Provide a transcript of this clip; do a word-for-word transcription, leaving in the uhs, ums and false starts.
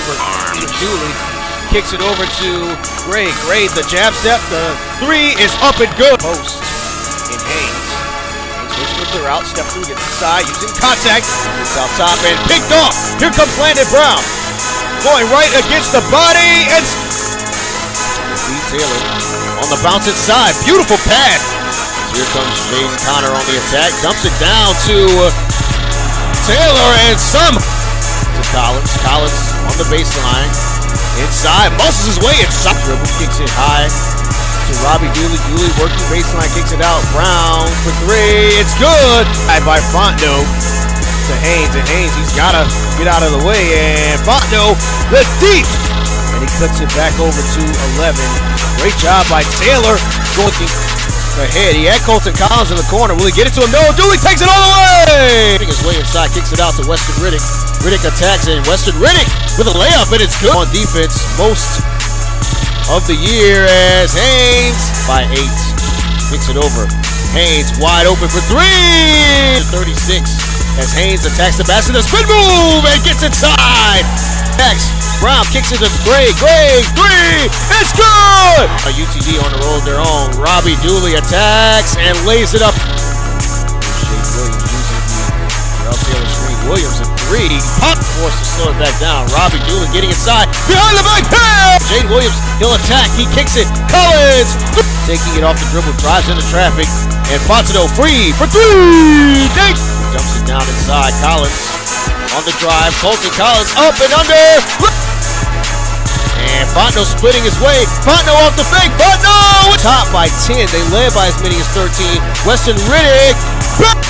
over. Dooley kicks it over to Gray. Gray, the jab step, the three is up and good. Post in Haynes. Haynes goes to the clear out, step through, gets inside, using contact. It's out top and picked off. Here comes Landon Brown. Going right against the body. It's Taylor on the bounce inside. Beautiful pass. Here comes Jaden Connor on the attack. Dumps it down to Taylor and some to Collins. Collins on the baseline. Inside. Muscles his way inside. Dribble kicks it high to Robbie Dooley. Dooley working baseline. Kicks it out. Brown for three. It's good. By Fontenot to Haynes. And Haynes, he's got to get out of the way. And Fontenot, the deep. And he cuts it back over to eleven. Great job by Taylor. Going ahead. He had Colton Collins in the corner. Will he get it to him? No. Dooley takes it all the way. His way inside. Kicks it out to Weston Riddick. Riddick attacks and Weston Riddick with a layup, and it's good. On defense most of the year as Haynes by eight. Kicks it over. Haynes wide open for three. thirty-six as Haynes attacks the basket. The spin move and gets inside. Next. Brown kicks it to Gray. Gray, three, it's good! A U T D on the roll of their own. Robbie Dooley attacks and lays it up. Jaden Williams using the Ralph Taylor screen. Williams at three. Pop forced to slow it back down. Robbie Dooley getting inside. Behind the back. Hey! Jaden Williams, he'll attack. He kicks it. Collins taking it off the dribble, drives into traffic. And Fontenot free for three. Dink! Dumps it down inside. Collins on the drive. Colton Collins up and under. And Fontenot splitting his way. Fontenot off the fake. Fontenot! Top by ten. They led by as many as thirteen. Weston Riddick.